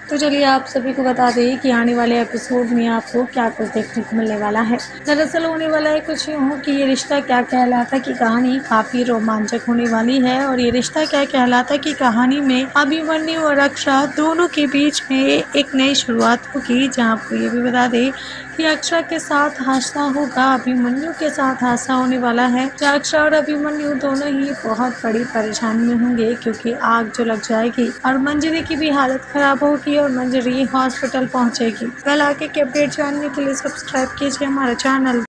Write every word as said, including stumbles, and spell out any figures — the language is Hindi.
तो चलिए आप सभी को बता दें कि आने वाले एपिसोड में आपको क्या कुछ देखने को मिलने वाला है। दरअसल होने वाला है कुछ यूँ कि ये रिश्ता क्या कहलाता की कहानी काफी रोमांचक होने वाली है और ये रिश्ता क्या कहलाता की कहानी में अभिमन्यु और अक्षरा दोनों के बीच में एक नई शुरुआत होगी। जहाँ आपको ये भी बता दें कि अक्षरा के साथ हादसा होगा, अभिमन्यु के साथ हादसा होने वाला है। जहाँ अक्षरा और अभिमन्यु दोनों ही बहुत बड़ी परेशानी में होंगे क्योंकि आग जो लग जाएगी और मंजरी की भी हालत खराब होगी और मंजरी हॉस्पिटल पहुंचेगी। कल आगे के अपडेट जानने के लिए सब्सक्राइब कीजिए हमारा चैनल।